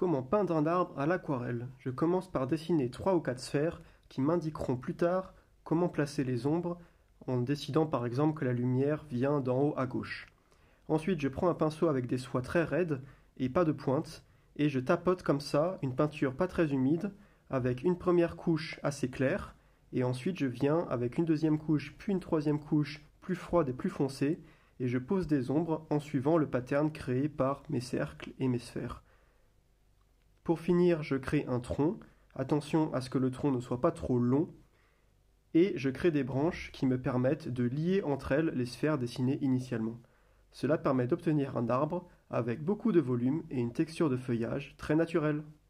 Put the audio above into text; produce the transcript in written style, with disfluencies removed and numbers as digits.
Comment peindre un arbre à l'aquarelle? Je commence par dessiner 3 ou 4 sphères qui m'indiqueront plus tard comment placer les ombres en décidant par exemple que la lumière vient d'en haut à gauche. Ensuite, je prends un pinceau avec des soies très raides et pas de pointe et je tapote comme ça une peinture pas très humide avec une première couche assez claire et ensuite je viens avec une deuxième couche puis une troisième couche plus froide et plus foncée et je pose des ombres en suivant le pattern créé par mes cercles et mes sphères. Pour finir, je crée un tronc. Attention à ce que le tronc ne soit pas trop long. Et je crée des branches qui me permettent de lier entre elles les sphères dessinées initialement. Cela permet d'obtenir un arbre avec beaucoup de volume et une texture de feuillage très naturelle.